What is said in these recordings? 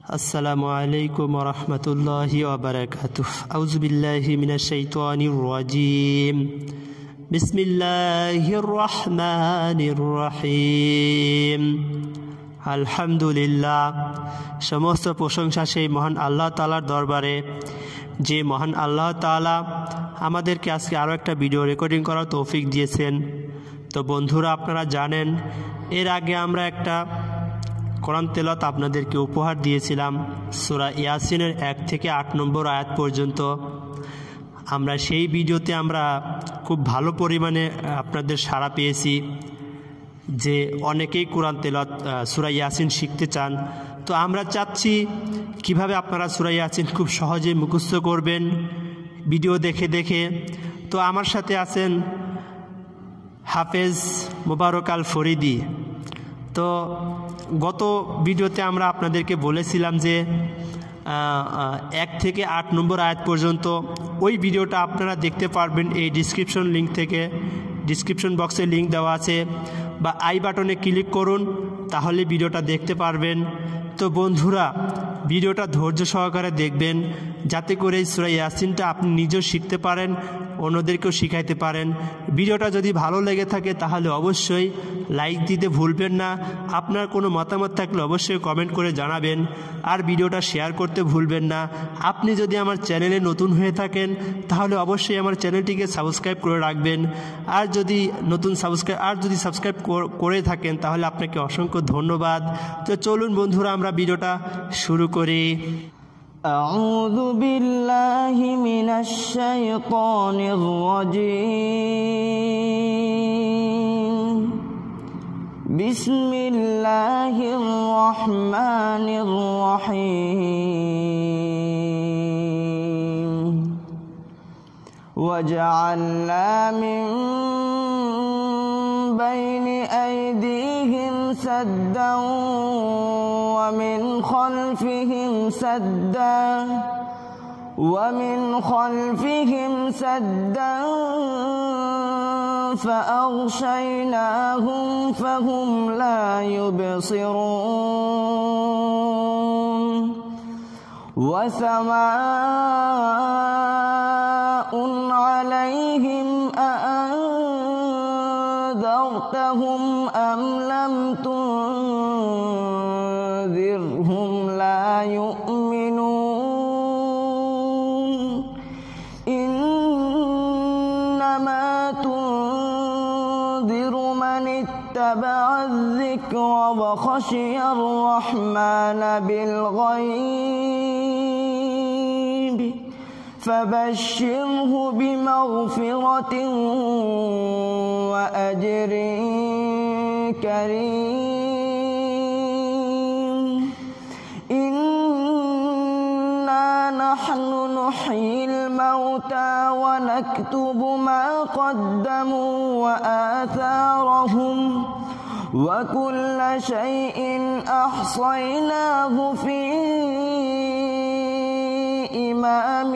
السلام عليكم ورحمة الله وبركاته. أعوذ بالله من الشيطان الرجيم. بسم الله الرحمن الرحيم. আলহামদুলিল্লাহ, সমস্ত প্রশংসা সেই মহান আল্লাহ তাআলার দরবারে, যে মহান আল্লাহ তাআলা আমাদেরকে আজকে আরও একটা ভিডিও রেকর্ডিং করার তৌফিক দিয়েছেন। তো বন্ধুরা, আপনারা জানেন এর আগে আমরা একটা কোরআন তেলাওয়াত আপনাদেরকে উপহার দিয়েছিলাম সূরা ইয়াসিনের 1 থেকে 8 নম্বর আয়াত পর্যন্ত। আমরা সেই ভিডিওতে আমরা খুব ভালো পরিমাণে আপনাদের সাড়া পেয়েছি যে অনেকেই কোরআন তেলাওয়াত সূরা ইয়াসিন শিখতে চান। তো আমরা চাচ্ছি কিভাবে আপনারা সূরা ইয়াসিন খুব সহজেই মুখস্থ করবেন ভিডিও দেখে দেখে। তো আমার সাথে আছেন হাফেজ মোবারক আল ফরিদি। তো গত ভিডিওতে আমরা আপনাদেরকে বলেছিলাম যে 1 থেকে 8 নম্বর আয়াত পর্যন্ত ওই ভিডিওটা আপনারা দেখতে পারবেন এই ডিসক্রিপশন লিঙ্ক থেকে। ডিসক্রিপশন বক্সে লিঙ্ক দেওয়া আছে, বা আই বাটনে ক্লিক করুন, তাহলে ভিডিওটা দেখতে পারবেন। তো বন্ধুরা, ভিডিওটা ধৈর্য সহকারে দেখবেন, যাতে করে এই সূরা ইয়াসিনটা আপনি নিজেও শিখতে পারেন, অন্যদেরকেও শিখাইতে পারেন। ভিডিওটা যদি ভালো লেগে থাকে তাহলে অবশ্যই লাইক দিতে ভুলবেন না। আপনার কোনো মতামত থাকলে অবশ্যই কমেন্ট করে জানাবেন, আর ভিডিওটা শেয়ার করতে ভুলবেন না। আপনি যদি আমার চ্যানেলে নতুন হয়ে থাকেন তাহলে অবশ্যই আমার চ্যানেলটিকে সাবস্ক্রাইব করে রাখবেন। আর যদি সাবস্ক্রাইব করে থাকেন তাহলে আপনাকে অসংখ্য ধন্যবাদ। তো চলুন বন্ধুরা, আমরা ভিডিওটা শুরু করি। أعوذ بالله من الشيطان الرجيم. بسم الله الرحمن الرحيم. وجعلنا من بين أيديهم سدا ومن خلفهم سدا فأغشيناهم فهم لا يبصرون. وسواء عليهم أأنذرتهم أم لم تنذرهم لا يؤمنون. إنما تنذر من اتبع الذكر وخشي الرحمن بالغيب فبشره بمغفرة وأجر كريم. إنا نحن نحيي الموتى ونكتب ما قدموا وآثارهم وكل شيء أحصيناه في إمام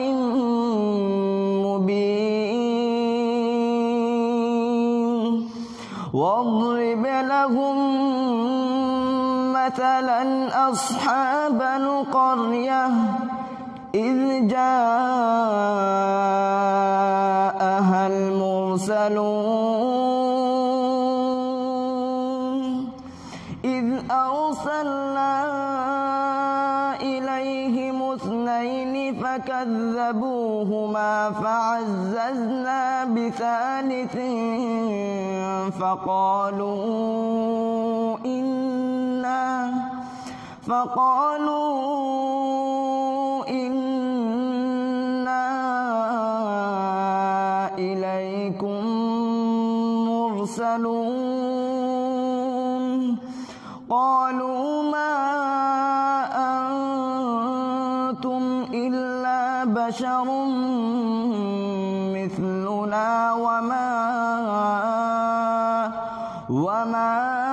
مبين. واضرب لهم مثلا أصحاب القرية إذ جاءها المرسلون. إذ أرسلنا إليهم 2 فكذبوهما فعززنا بثالث فقالوا إنا إليكم مرسلون. قالوا ما أنتم إلا بشر مثلنا وما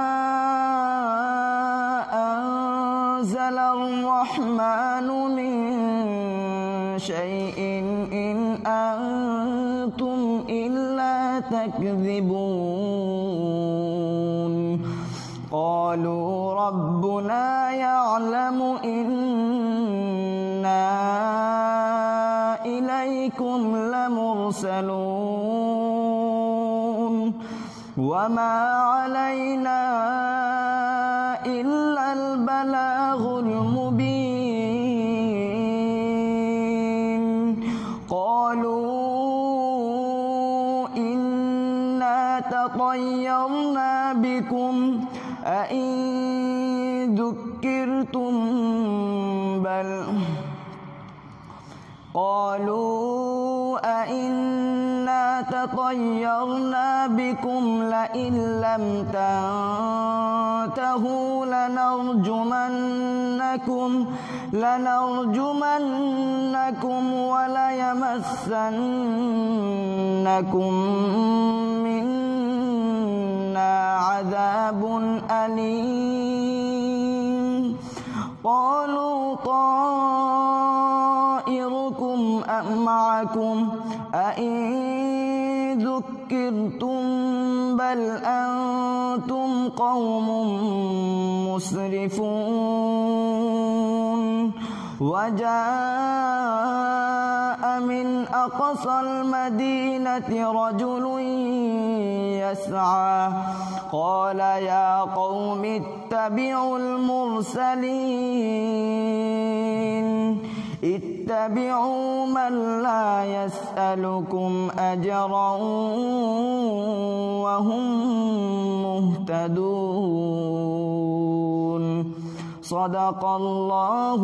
أنزل الرحمن من شيء إن أنتم إلا تكذبون. قالوا ربنا يعلم إنا إليكم لمرسلون وما علينا إلا البلاغ المبين قالوا إنا تطيرنا بكم أئن ذكرتم بل تطيرنا بكم لئن لم تنتهوا لنرجمنكم وليمسنكم منا عذاب أليم قالوا طائركم معكم أئن ذكرتم بل أنتم قوم مسرفون وجاء من أقصى المدينة رجل يسعى قال يا قوم اتبعوا المرسلين اتبعوا من لا يسألكم أجرا وهم مهتدون صدق الله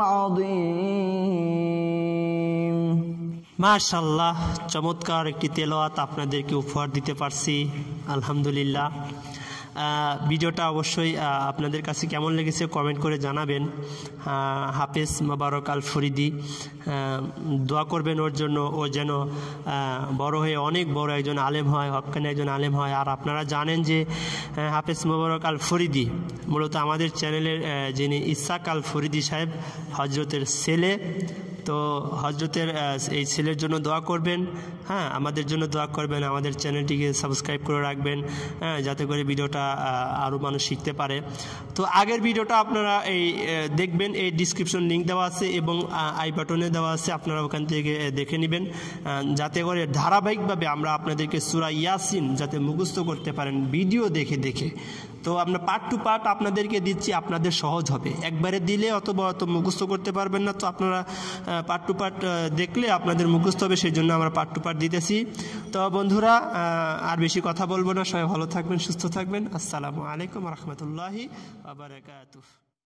العظيم মাশাআল্লাহ, চমৎকার একটি তেলাওয়াত আপনাদেরকে উপহার দিতে পারছি, আলহামদুলিল্লাহ। ভিডিওটা অবশ্যই আপনাদের কাছে কেমন লেগেছে কমেন্ট করে জানাবেন। হাফেজ মোবারক আল ফরিদি, দোয়া করবেন ওর জন্য, ও যেন বড় হয়ে অনেক বড় একজন আলেম হয়, হক্কানি একজন আলেম হয়। আর আপনারা জানেন যে হাফেজ মোবারক আল ফরিদি মূলত আমাদের চ্যানেলের যিনি ইসহাক আল ফরিদি সাহেব হজরতের ছেলে। তো হজরতের এই ছেলের জন্য দোয়া করবেন, হ্যাঁ, আমাদের জন্য দোয়া করবেন, আমাদের চ্যানেলটিকে সাবস্ক্রাইব করে রাখবেন, হ্যাঁ, যাতে করে ভিডিওটা আরও মানুষ শিখতে পারে। তো আগের ভিডিওটা আপনারা এই দেখবেন, এই ডিসক্রিপশন লিঙ্ক দেওয়া আছে এবং আই বাটনে দেওয়া আছে, আপনারা ওখান থেকে দেখে নেবেন, যাতে করে ধারাবাহিকভাবে আমরা আপনাদেরকে সূরা ইয়াসিন যাতে মুখস্থ করতে পারেন ভিডিও দেখে দেখে। তো আমরা পার্ট টু পার্ট আপনাদেরকে দিচ্ছি, আপনাদের সহজ হবে। একবারে দিলে অত মুখস্থ করতে পারবেন না, তো আপনারা পার্ট টু পার্ট দেখলে আপনাদের মুখস্থ হবে, সেই জন্য আমরা পার্ট টু পার্ট দিতেছি। তো বন্ধুরা, আর বেশি কথা বলবো না, সবাই ভালো থাকবেন, সুস্থ থাকবেন। আসসালামু আলাইকুম রহমতুল্লাহি ওয়া বারাকাতুহু।